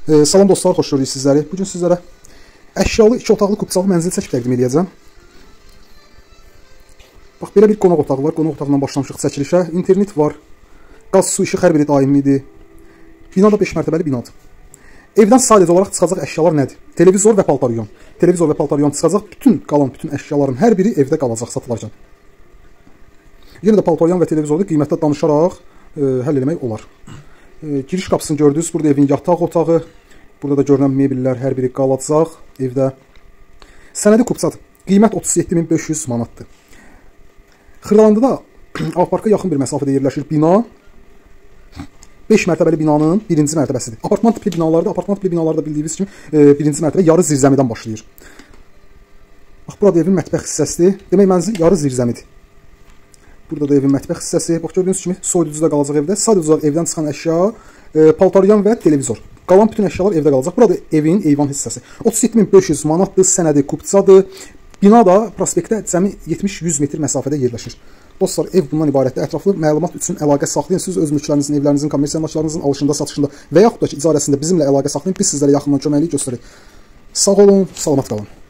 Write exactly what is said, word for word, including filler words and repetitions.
E, salam dostlar, xoş gördük sizləri. Bugün sizlərə əşyalı iki otaqlı kubçalı mənzil çəkib təqdim edəcəm. Bax, belə bir qonaq otağı var. Qonaq otağından başlamışıq çəkilişə. İnternet var. Qaz, su, işıq hər biri daimidir. Bina da beş mərtəbəli binadır. Evdən sadəcə olaraq çıxacaq əşyalar nədir? Televizor və paltaryon. Televizor və paltaryon çıxacaq. Bütün qalan bütün əşyaların hər biri evdə qalacaq satılarkən. Yenə də paltaryon və televizorda qiymətdə danışaraq e, həll eləmək olar. E, giriş qapısını gördünüz. Burada evin yataq otağı. Burada da görünən mebellər hər biri qalacaq evdə. Sənədi kubçadır. Qiymət otuz yeddi min beş yüz manatdır. Xırdalandıda Ağparka yaxın bir məsafədə yerləşir bina. beş mərtəbəli binanın birinci mərtəbəsidir. Apartman tipli binalarda, apartman tipli binalarda bildiyiniz kimi e, birinci mərtəbə yarı zirzəmidən başlayır. Bax, burada evin mətbəx hissəsidir. Demək, mənzil yarı zirzəmidir. Burada da evin mətbəx hissəsi. Bax, gördüyünüz kimi soyuducu da qalacaq evdə. Sadəcə evdən çıxan əşya, e, paltaryan və televizor. Qalan bütün əşyalar evdə qalacaq. Burada evin eyvan hissəsi. otuz yeddi min beş yüz manatdır, sənədi kubçadır. Bina da prospektdə cəmi yetmiş yüz metr məsafədə yerləşir. Dostlar, ev bundan ibarətdir. Ətraflı məlumat üçün əlaqə saxlayın. Siz öz mülklərinizin, evlərinizin, kommersiya maçlarınızın alışında, satışında və yaxud da ki, icarəsində bizimlə əlaqə saxlayın. Biz sizlərə yaxından köməklik göstəririk. Sağ olun, salamat qalın.